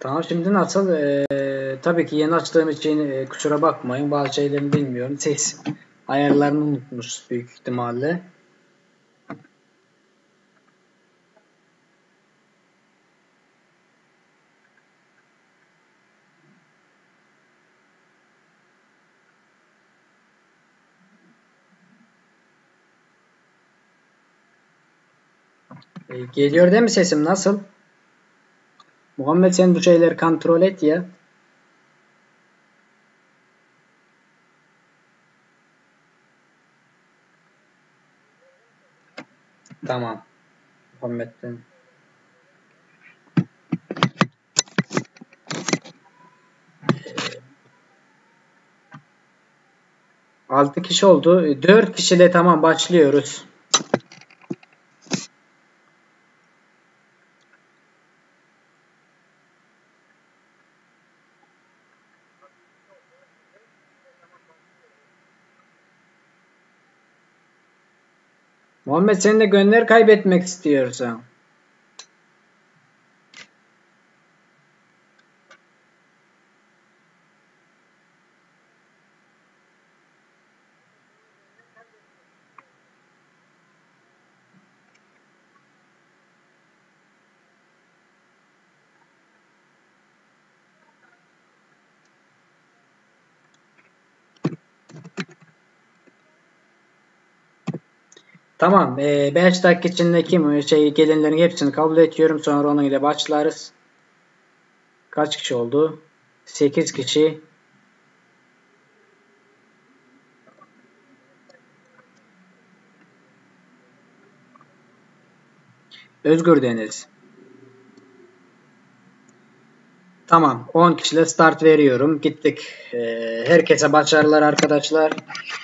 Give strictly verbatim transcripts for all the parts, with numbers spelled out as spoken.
Tamam, şimdi nasıl? Ee, tabii ki yeni açtığım için e, kusura bakmayın. Bazı şeylerini bilmiyorum. Ses ayarlarını unutmuş büyük ihtimalle. Ee, geliyor değil mi sesim? Nasıl? Muhammed, sen bu şeyleri kontrol et ya. Tamam. Muhammed'den. altı kişi oldu. dört kişiyle tamam başlıyoruz. Muhammed, sen de gönder kaybetmek istiyorsan. Tamam. beş dakika içindeki şey gelenlerin hepsini kabul ediyorum. Sonra onun ile başlarız. Kaç kişi oldu? sekiz kişi. Özgür Deniz. Tamam. on kişiyle start veriyorum. Gittik. Ee, herkese başarılar arkadaşlar.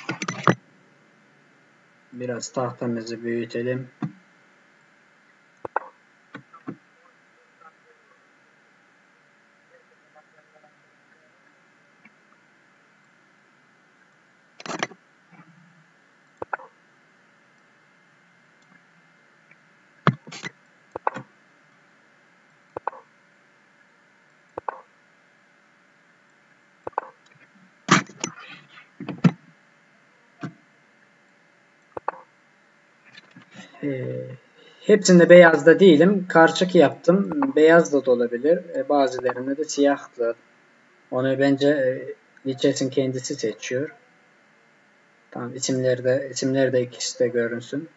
Biraz tahtamızı büyütelim. Ee, hepsinde beyazda değilim. Karşık yaptım. Beyaz da olabilir. E, bazılarında da siyahlı. Onu bence e, Lichess'in kendisi seçiyor. Tamam, isimleri de isimleri de ikisi de görünsün.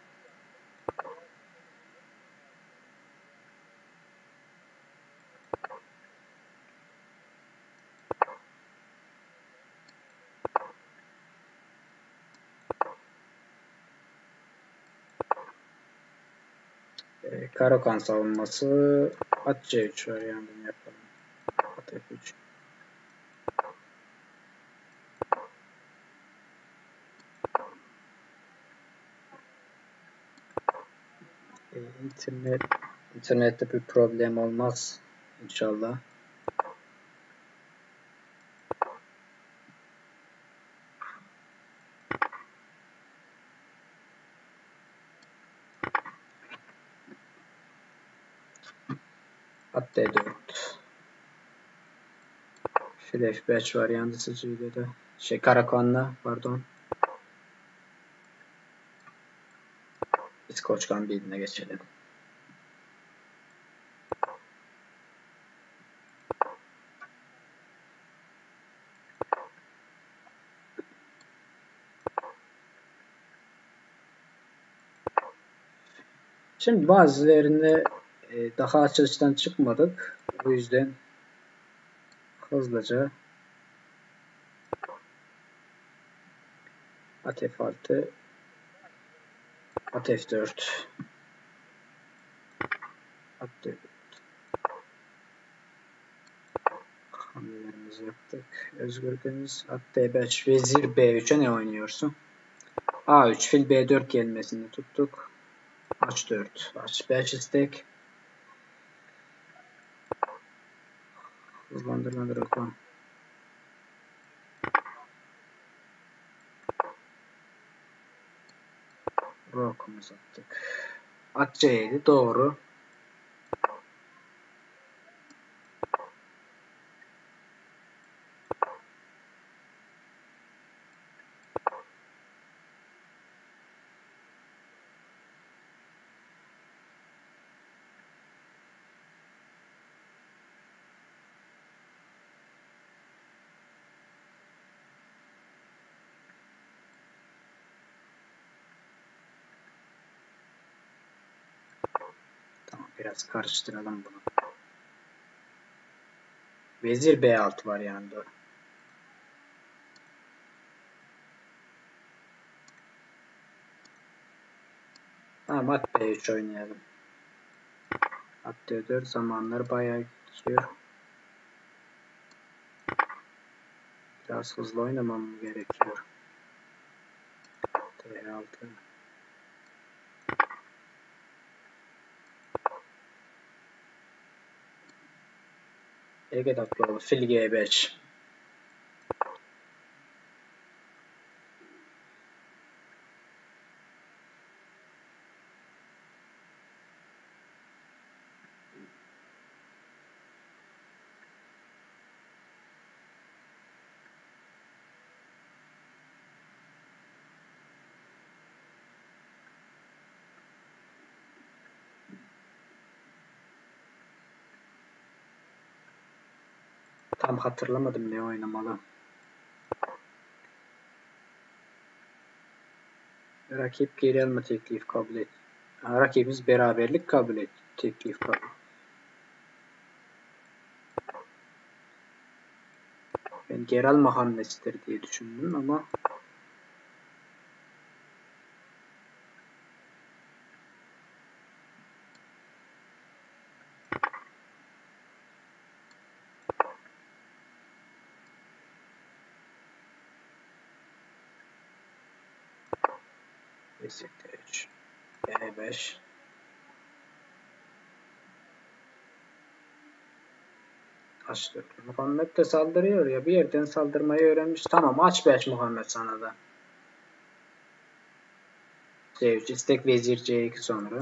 E, Karakan savunması at C üç variantını yapalım. At F üç. E, internet internette bir problem olmaz inşallah. At D dört. Fil F beş varyantı seçildi de. Şey Karakan'la pardon. İskoç Gambit'ine geçelim. Şimdi bazılarında e, daha açılıştan çıkmadık. Bu yüzden hızlıca at F altı, at F dört, at D dört hamlelerimizi yaptık. Özgür Deniz, at D beş, vezir B üç'e ne oynuyorsun? A üç, fil B dört gelmesini tuttuk. H dört, H beş istek. Hızlandırılan rakam. Rokumuz attık. At C yedi doğru. Biraz karıştıralım bunu. Vezir B altı var yanında. Tamam, at B üç oynayalım. At D dört zamanları bayağı geçiyor. Biraz hızlı oynamam gerekiyor. D altı. Ege Daklalı fil G beş. Tam hatırlamadım ne oynamalı. Rakip geri alma teklif kabul et. Ha, rakibimiz beraberlik kabul et. Teklif kabul. Ben geri alma hamlesidir diye düşündüm ama vezir D üç. E beş. Aç dört. Muhammed de saldırıyor ya. Bir yerden saldırmayı öğrenmiş. Tamam, aç beş Muhammed sana da. C üç. istek vezir C iki sonra.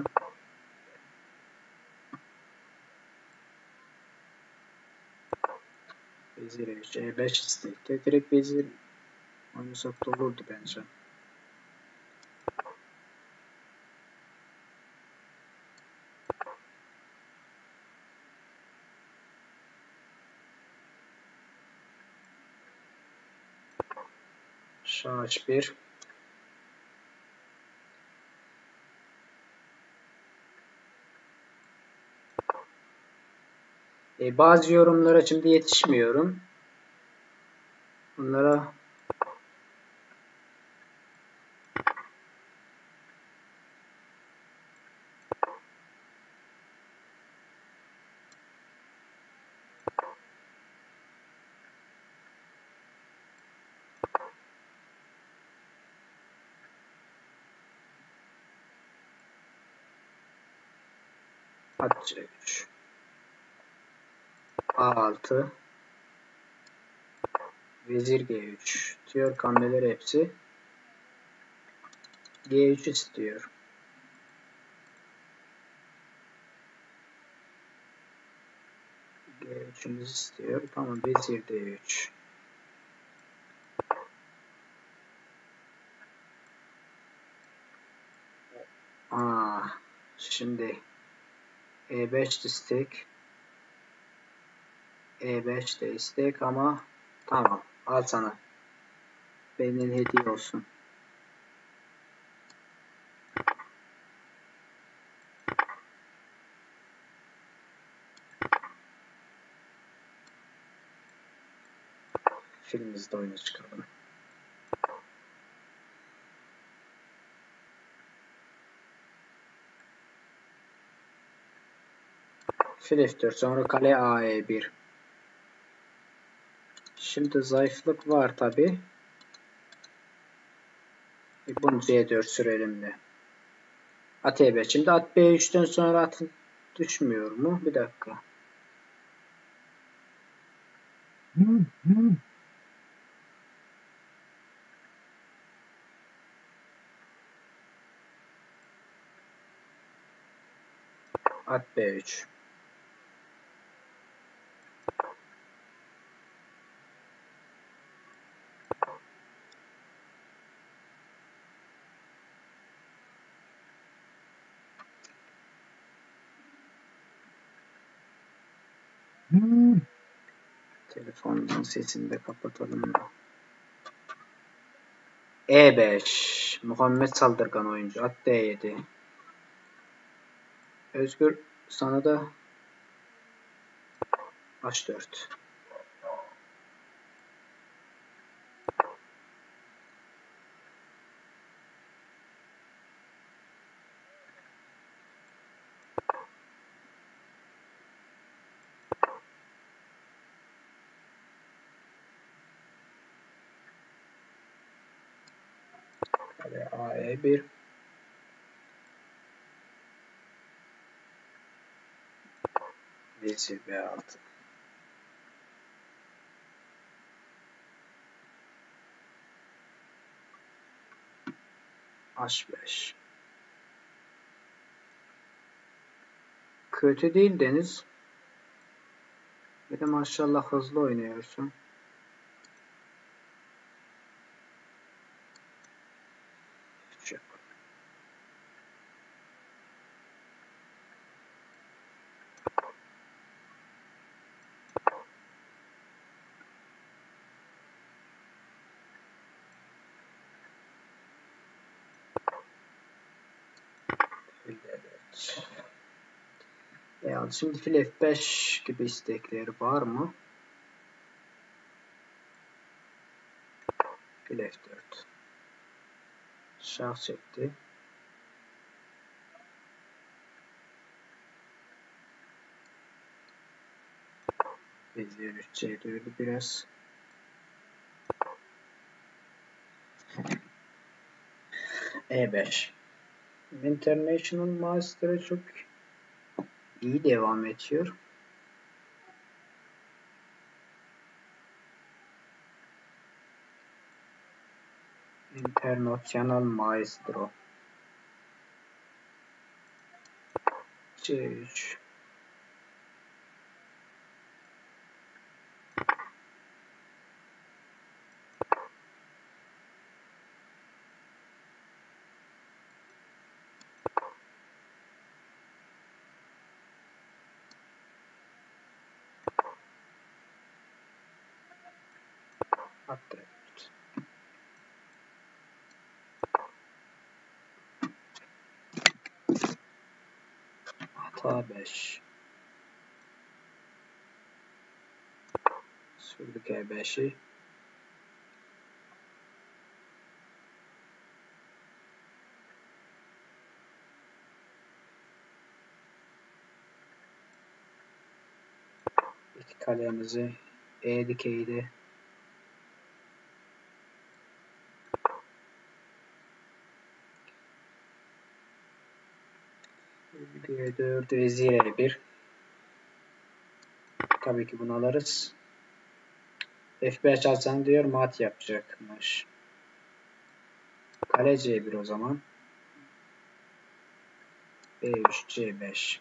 Vezir E üç. E beş istekte. Direkt vezir oynasak da olurdu bence. Şah H bir. E, bazı yorumlara şimdi yetişmiyorum. Bunlara at C üç. A altı. Vezir G üç. Diyor hamleler hepsi. G üç istiyor. G üç'ümüzü istiyor. Tamam, vezir D üç. Aa, şimdi E beş istek. E beş de istek ama tamam, al sana. Benim hediye olsun. Filmimizde oyuna çıkalım. Fil F dört, sonra kale A E bir. Şimdi zayıflık var tabi. E, bunu C dört sürelim de. At E beş. Şimdi at B üç'ten sonra at düşmüyor mu? Bir dakika. At B üç. Telefonun sesini de kapatalım da. E beş. Muhammed saldırgan oyuncu. At D yedi. Özgür Sana da H dört. Kale A E bir. Vezir B altı. H beş. Kötü değil Deniz. Bir de maşallah hızlı oynuyorsun. Çok. Evet. Yani şimdi fil F beş gibi istekleri var mı? Fil F dört. Şah çekti. Vezir üç C dördü biraz. E beş. International Master'a çok iyi devam ediyor. International Maestro. C üç. Hatta hata beş. Sürdük E beşi. İki kalemizi E dikeyde G dört vezir E bir. Tabii ki bunu alırız. F beş alsan diyor mat yapacakmış. Kale C bir o zaman. B üç C beş.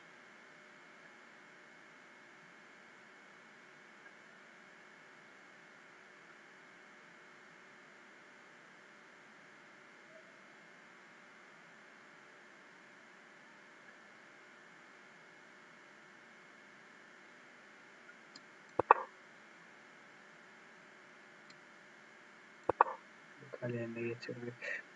Kaleme getirdik.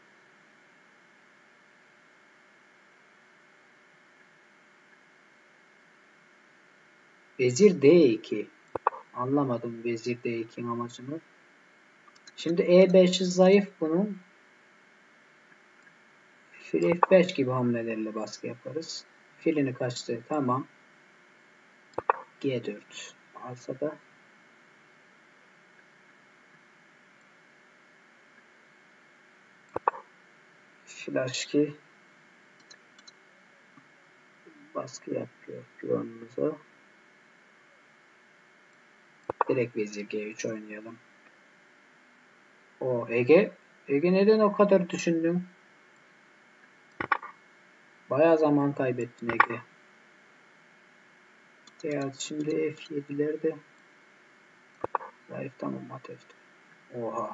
Vezir D iki. Anlamadım vezir D iki'nin amacını. Şimdi E beş'i zayıf bunun. Fil F beş gibi hamlelerle baskı yaparız. Filini kaçtı. Tamam. G dört. Alsa da flash iki baskı yapıyor piyonumuza. Direkt vezir G üç oynayalım. O Ege. Ege neden o kadar düşündün? Bayağı zaman kaybettin Ege. Ya şimdi F yedi'lerde zayıf tamam mat F dört. Oha.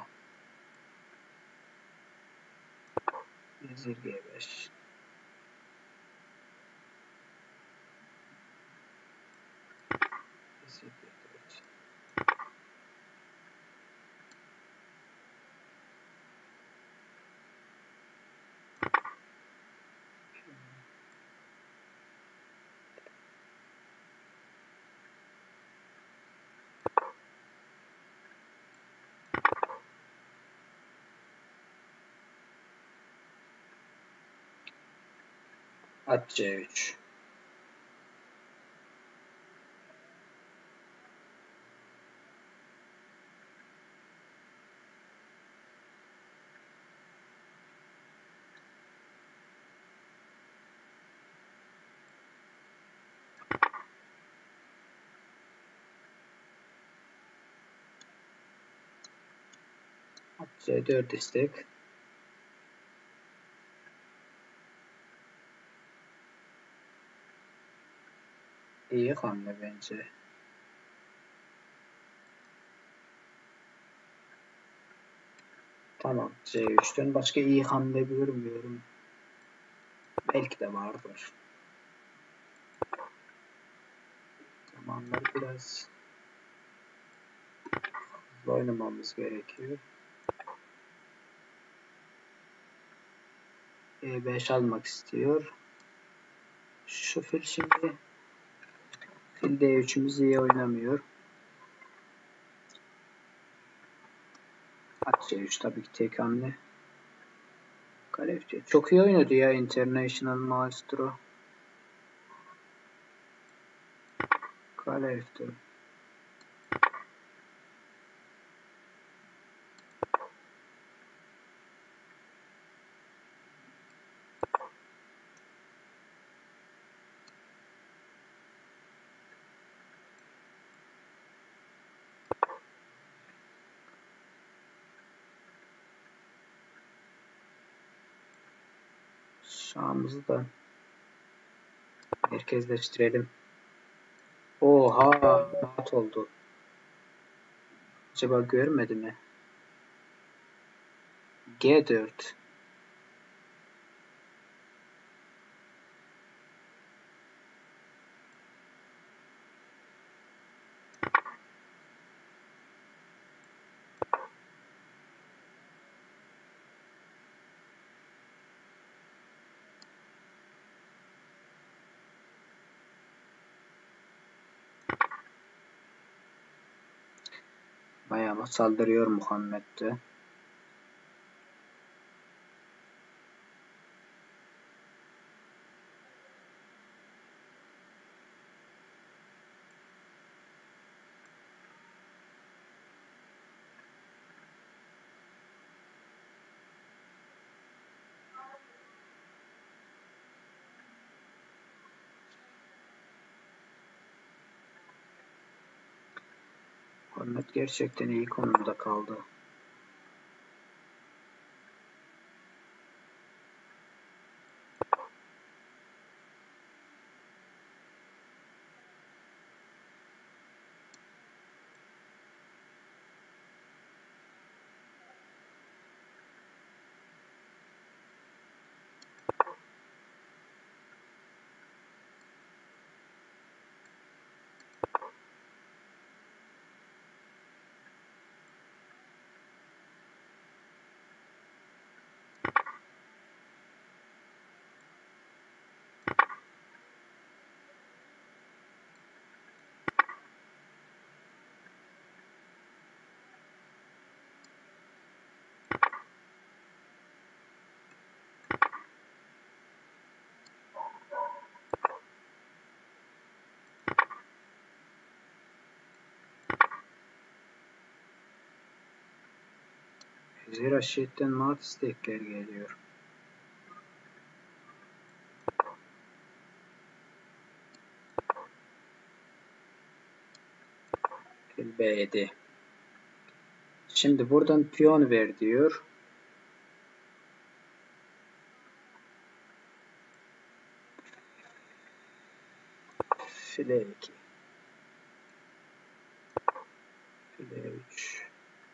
Vezir G beş. Vezir G dört. At C üç. At C dört istek. İyi hamle bence. Tamam. C üçten başka iyi hamle görmüyorum. Belki de vardır. Zamanlar biraz hızlı oynamamız gerekiyor. E beş almak istiyor. Şu fil şimdi fil D üç'ümüz iyi oynamıyor. At C üç tabii ki tek hamle. Kale F C. Çok iyi oynadı ya International Maestro. Kale F dört. Şahımızı da merkezleştirelim. Oha, mat oldu. Acaba görmedi mi? G dört. Bayağı saldırıyor Muhammed'de. Muhammed gerçekten iyi konumda kaldı. Zira şehitten mat istekler geliyor. Fil B yedi. Şimdi buradan piyon ver diyor. Fil E iki. Fil E üç.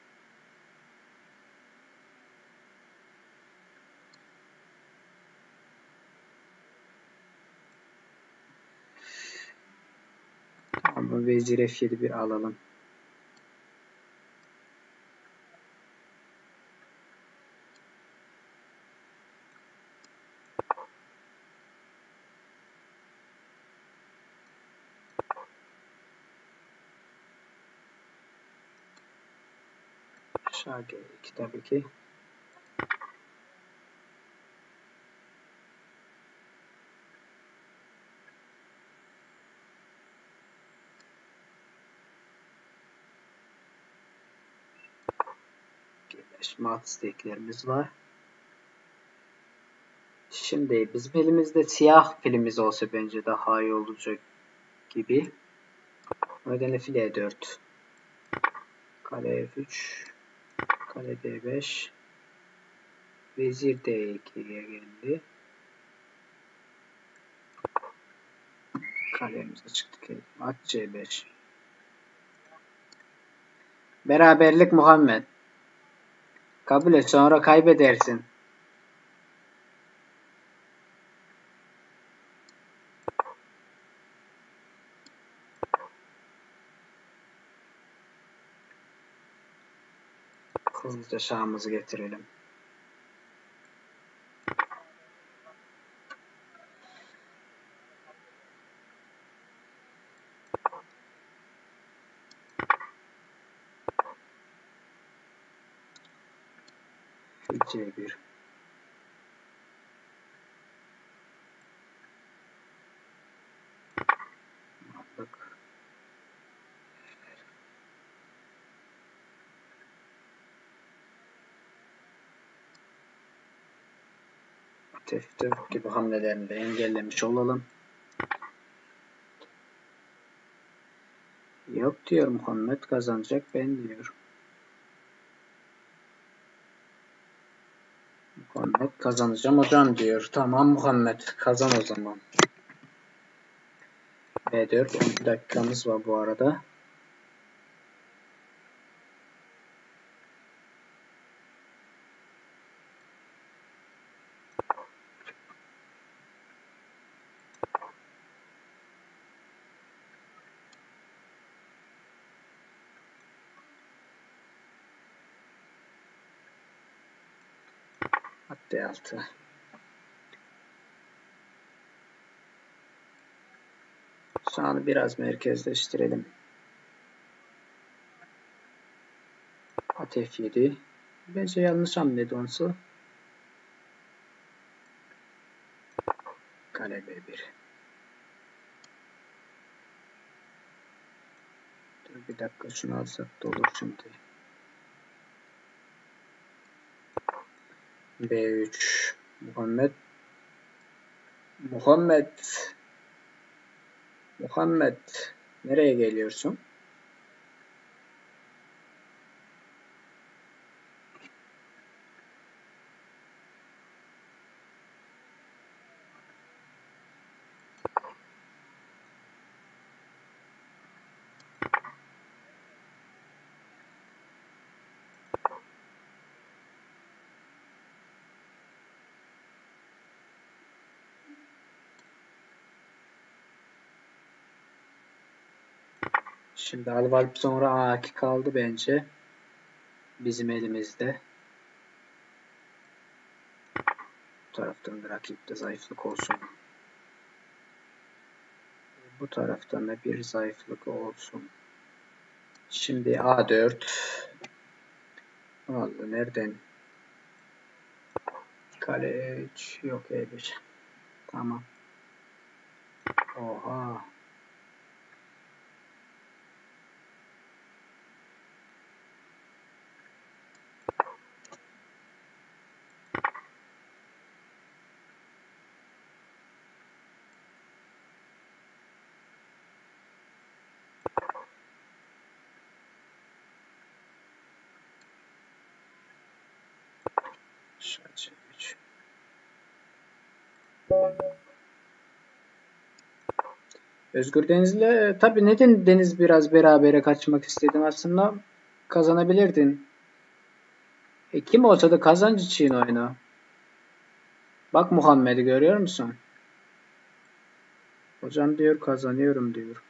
Tamam, vezir F yedi bir alalım. Şah G iki tabii ki. beş mat steklerimiz var. Şimdi bizim elimizde siyah filimiz olsa bence daha iyi olacak gibi. O nedenle file E dört. Kale F üç. Kale D beş. Vezir D iki'ye geldi. Kalemize çıktık. At C beş. Beraberlik Muhammed. Kabul et, sonra kaybedersin. Hızlıca şahımızı getirelim. C bir. Aldık. F dört gibi hamlelerini de engellemiş olalım. Yok diyor Muhammed, kazanacak ben diyor. Muhammed kazanacağım hocam diyor. Tamam Muhammed, kazan o zaman. B dört, on iki dakikamız var bu arada. D altı. Şahını biraz merkezleştirelim. At F yedi. Bence yanlış hamledi onsu. Kale B bir. Dur bir dakika, şunu alsak da olur şimdi. B üç. Muhammed. Muhammed. Muhammed. Nereye geliyorsun? Şimdi Alvalp sonra A iki kaldı bence. Bizim elimizde. Bu taraftan da rakipte zayıflık olsun. Bu taraftan da bir zayıflık olsun. Şimdi A dört. Vallahi nereden? Kale üç. Yok E bir. Tamam. Oha. Şaç üç. Özgür Deniz'le tabii neden Deniz biraz berabere kaçmak istedim, aslında kazanabilirdin. E, kim olsa da kazanç için oyna. Bak Muhammed'i görüyor musun? Hocam diyor kazanıyorum diyor.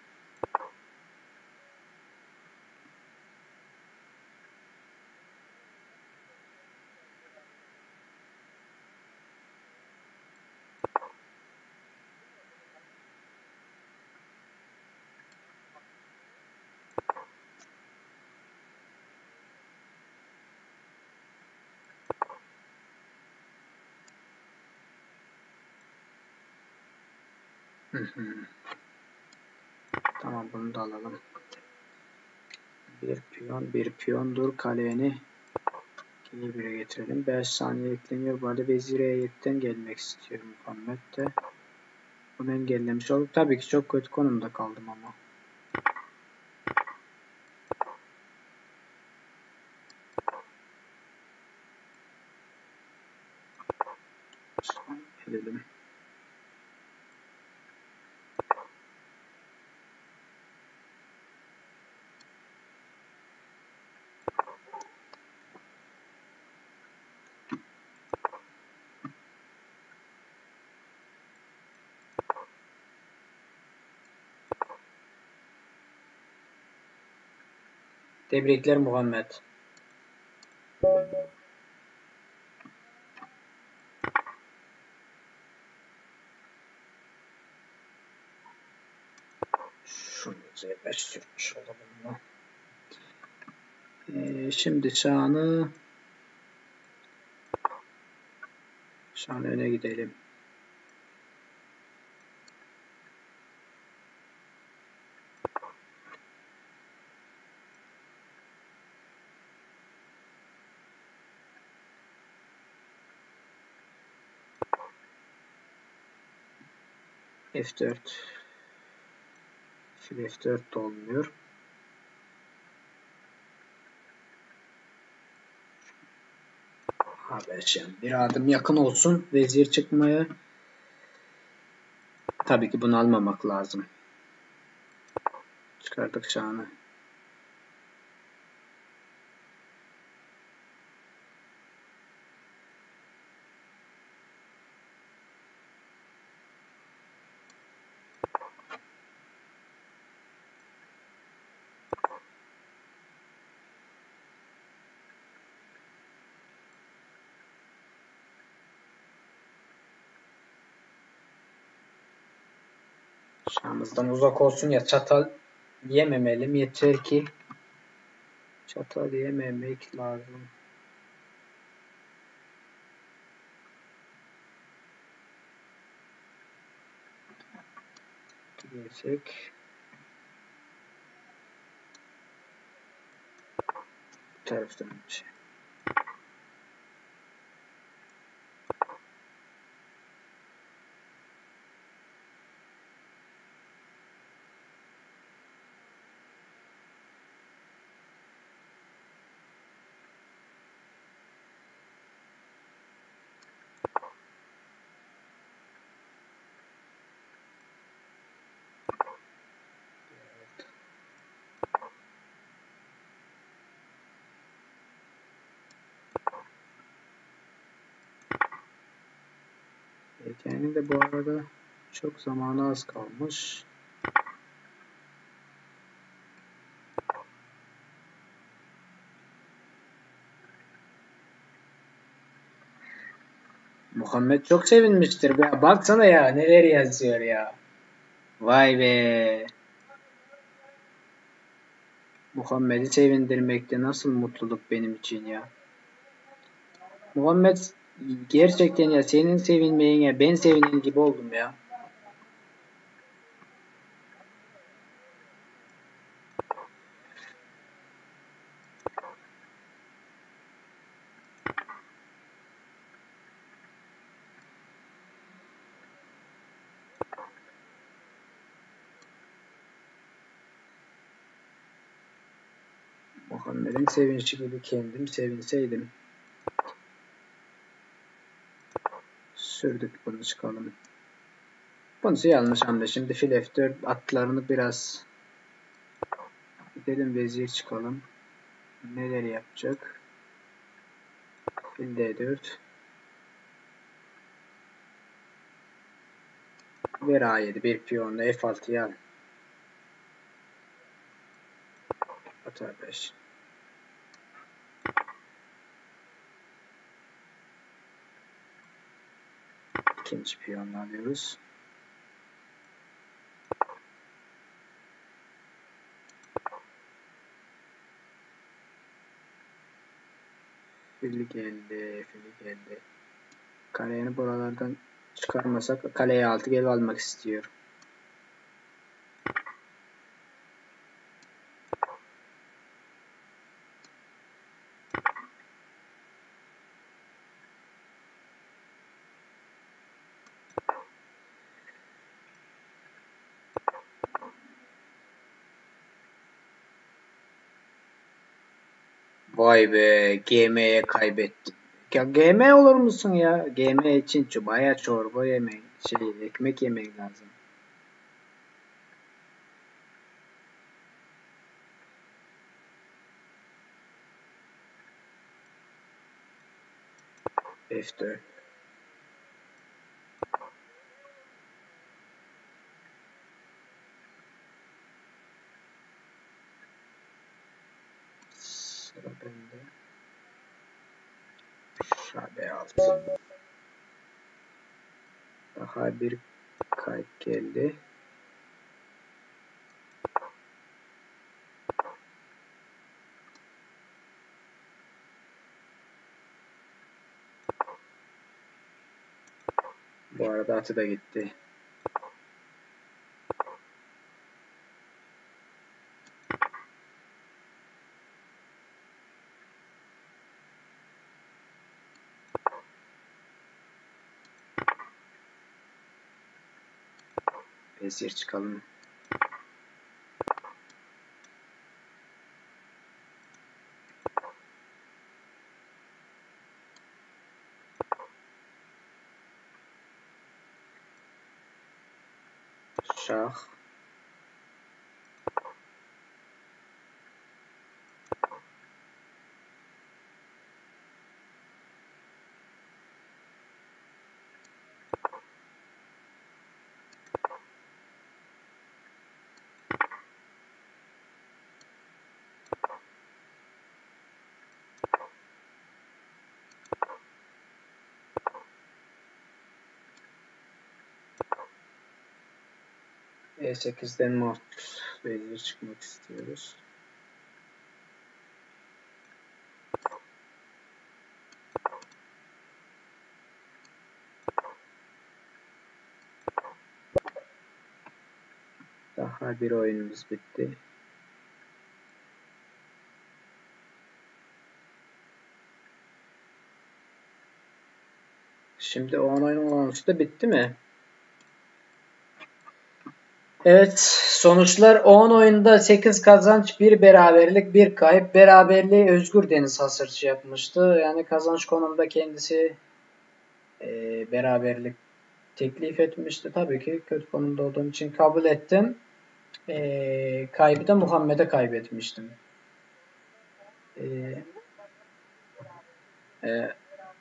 Hı hı. Tamam, bunu da alalım. Bir piyon, bir piyon dur kaleni İyi bire getirelim. beş saniye ekleniyor. Bu arada vezir e yedi'den gelmek istiyorum Muhammed de. Bunu engellemiş olduk. Tabii ki çok kötü konumda kaldım ama. Edelim. Tebrikler Muhammed. Şunu Z beş sürmüş olalım. Ee, şimdi şanı şanı öne gidelim. F dört. Fil F dört de olmuyor. H beş yani bir adım yakın olsun vezir çıkmaya. Tabii ki bunu almamak lazım. Çıkardık şanı. Şahımızdan uzak olsun ya, çatal yememeliyim. Yeter ki çatal yememek lazım. Girsek. Bu taraftan bir şey. Yani de bu arada çok zamanı az kalmış. Muhammed çok sevinmiştir be. Baksana ya neler yazıyor ya. Vay be. Muhammed'i sevindirmekte nasıl mutluluk benim için ya. Muhammed gerçekten ya, senin sevinmeyine ben sevinin gibi oldum ya. Muhammed'in sevinci gibi kendim sevinseydim. Sürdük bunu, çıkalım. Bunu yanlış hamle. Şimdi fil F dört atlarını biraz gidelim, vezir çıkalım. Neler yapacak? Fil D dört. Ver A yedi, bir piyonla F altı'ya al. At A beş. İkinci piyonla alıyoruz. Fili geldi, fili geldi. Kaleni buralardan çıkarmasak kaleye altı gel almak istiyor. Vay be, G M'ye kaybettim. Ya G M olur musun ya? G M için bayağı çorba yemek, şey ekmek yemek lazım. F dört. Sıra bende. Şabe altı. Daha bir kayıt geldi. Bu arada atı da gitti. Esir çıkalım. Şah. E sekizden mahpus vezir çıkmak istiyoruz. Daha bir oyunumuz bitti. Şimdi on oyun olmuştu da bitti mi? Evet, sonuçlar on oyunda sekiz kazanç, bir beraberlik, bir kayıp. Beraberliği Özgür Deniz Hasırçı yapmıştı. Yani kazanç konumunda kendisi e, beraberlik teklif etmişti. Tabii ki kötü konumda olduğum için kabul ettim. E, kaybı da Muhammed'e kaybetmiştim. E, e,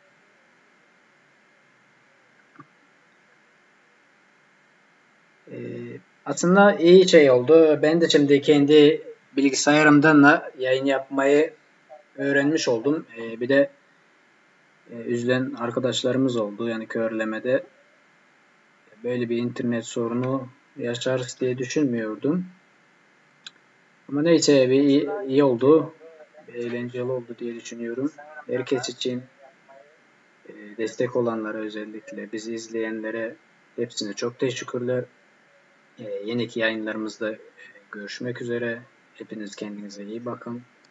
e, aslında iyi şey oldu. Ben de şimdi kendi bilgisayarımdan da yayın yapmayı öğrenmiş oldum. E, bir de e, üzülen arkadaşlarımız oldu. Yani körlemede böyle bir internet sorunu yaşarız diye düşünmüyordum. Ama neyse bir iyi, iyi oldu. Bir eğlenceli oldu diye düşünüyorum. Herkes için e, destek olanlara özellikle bizi izleyenlere hepsine çok teşekkürler. E, yeniki yayınlarımızda e, görüşmek üzere. Hepiniz kendinize iyi bakın.